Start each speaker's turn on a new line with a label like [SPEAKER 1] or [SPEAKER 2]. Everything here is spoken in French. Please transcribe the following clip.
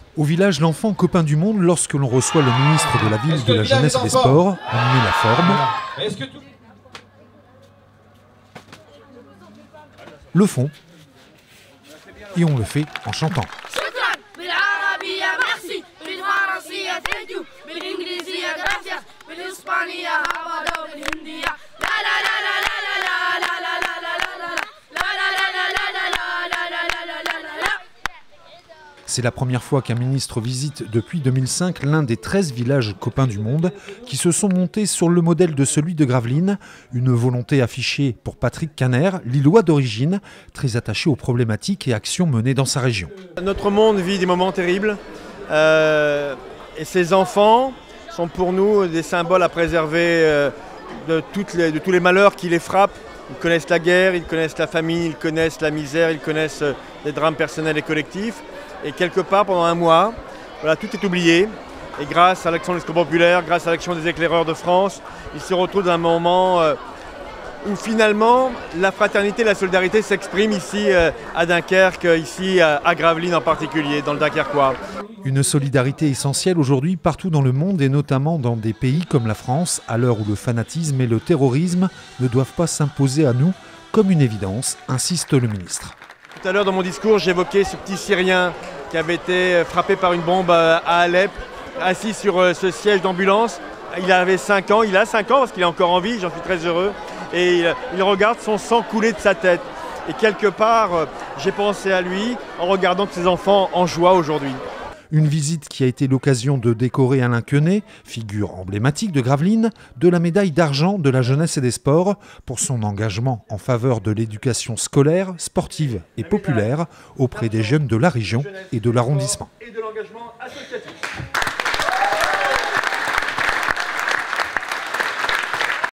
[SPEAKER 1] Au village L'Enfant copain du monde, lorsque l'on reçoit le ministre de la Ville, de la Jeunesse et des Sports, on met la forme, le fond, et on le fait en chantant. C'est la première fois qu'un ministre visite depuis 2005 l'un des 13 villages copains du monde qui se sont montés sur le modèle de celui de Gravelines, une volonté affichée pour Patrick Caner, lillois d'origine, très attaché aux problématiques et actions menées dans sa région.
[SPEAKER 2] Notre monde vit des moments terribles et ces enfants sont pour nous des symboles à préserver de tous les malheurs qui les frappent. Ils connaissent la guerre, ils connaissent la famine, ils connaissent la misère, ils connaissent les drames personnels et collectifs. Et quelque part, pendant un mois, voilà, tout est oublié. Et grâce à l'action des Secours populaires, grâce à l'action des éclaireurs de France, ils se retrouvent dans un moment où finalement la fraternité et la solidarité s'expriment ici à Dunkerque, ici à Gravelines en particulier, dans le Dunkerquois.
[SPEAKER 1] Une solidarité essentielle aujourd'hui partout dans le monde et notamment dans des pays comme la France, à l'heure où le fanatisme et le terrorisme ne doivent pas s'imposer à nous comme une évidence, insiste le ministre.
[SPEAKER 2] Tout à l'heure dans mon discours, j'évoquais ce petit Syrien qui avait été frappé par une bombe à Alep, assis sur ce siège d'ambulance. Il avait 5 ans, il a 5 ans parce qu'il est encore en vie, j'en suis très heureux. Et il regarde son sang couler de sa tête. Et quelque part, j'ai pensé à lui en regardant tous ses enfants en joie aujourd'hui.
[SPEAKER 1] Une visite qui a été l'occasion de décorer Alain Quenet, figure emblématique de Gravelines, de la médaille d'argent de la Jeunesse et des Sports pour son engagement en faveur de l'éducation scolaire, sportive et populaire auprès des jeunes de la région et de l'arrondissement.
[SPEAKER 2] Et de l'engagement associatif.